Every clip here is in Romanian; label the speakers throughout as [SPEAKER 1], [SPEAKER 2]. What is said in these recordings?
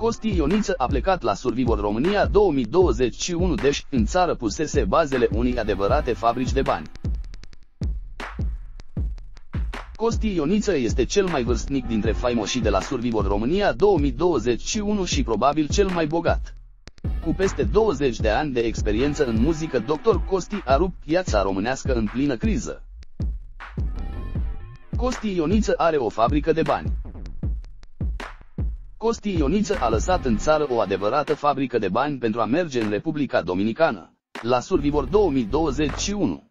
[SPEAKER 1] Costi Ioniță a plecat la Survivor România 2021, deși în țară pusese bazele unei adevărate fabrici de bani. Costi Ioniță este cel mai vârstnic dintre faimoșii de la Survivor România 2021 și probabil cel mai bogat. Cu peste 20 de ani de experiență în muzică, Dr. Costi a rupt piața românească în plină criză. Costi Ioniță are o fabrică de bani. Costi Ioniță a lăsat în țară o adevărată fabrică de bani pentru a merge în Republica Dominicană, la Survivor 2021.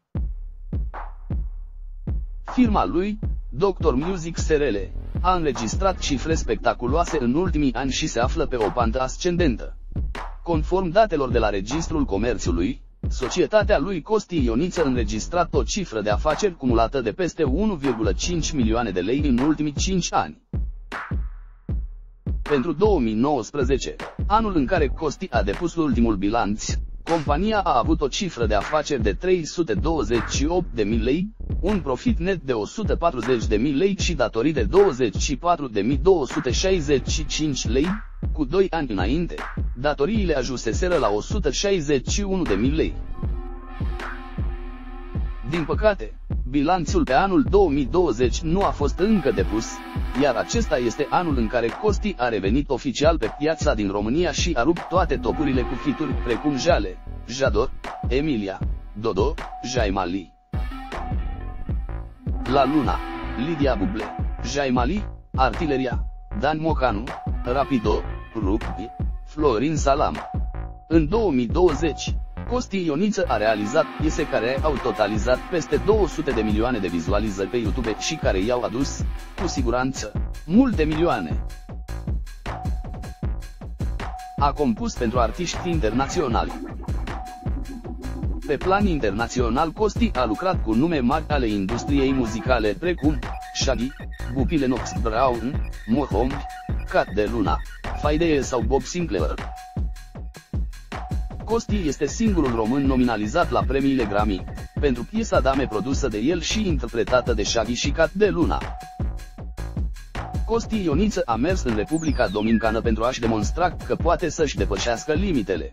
[SPEAKER 1] Firma lui, Dr. Music SRL, a înregistrat cifre spectaculoase în ultimii ani și se află pe o pantă ascendentă. Conform datelor de la Registrul Comerțului, societatea lui Costi Ioniță a înregistrat o cifră de afaceri cumulată de peste 1,5 milioane de lei în ultimii 5 ani. Pentru 2019, anul în care Costi a depus ultimul bilanț, compania a avut o cifră de afaceri de 328.000 lei, un profit net de 140.000 lei și datorii de 24.265 lei. Cu 2 ani înainte, datoriile ajunseseră la 161.000 lei. Din păcate, bilanțul pe anul 2020 nu a fost încă depus, iar acesta este anul în care Costi a revenit oficial pe piața din România și a rupt toate topurile cu fituri precum Jale, Jador, Emilia, Dodo, Jaimali, La Luna, Lidia Buble, Jaimali, Artileria, Dan Mocanu, Rapido, Rupi, Florin Salam. În 2020, Costi Ioniță a realizat piese care au totalizat peste 200 de milioane de vizualizări pe YouTube și care i-au adus, cu siguranță, multe milioane. A compus pentru artiști internaționali. Pe plan internațional, Costi a lucrat cu nume mari ale industriei muzicale precum Shaggy, Buppy Lennox Brown, Mohombi, Cat de Luna, Faidee sau Bob Sinclair. Costi este singurul român nominalizat la premiile Grammy, pentru piesa Dame produsă de el și interpretată de Shaggy și Cat de Luna. Costi Ioniță a mers în Republica Dominicană pentru a-și demonstra că poate să-și depășească limitele.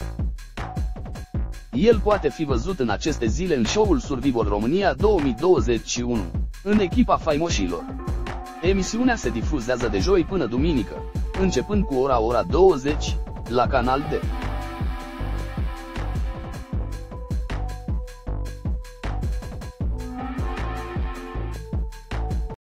[SPEAKER 1] El poate fi văzut în aceste zile în show-ul Survivor România 2021, în echipa faimoșilor. Emisiunea se difuzează de joi până duminică, începând cu ora 20, la Canal D.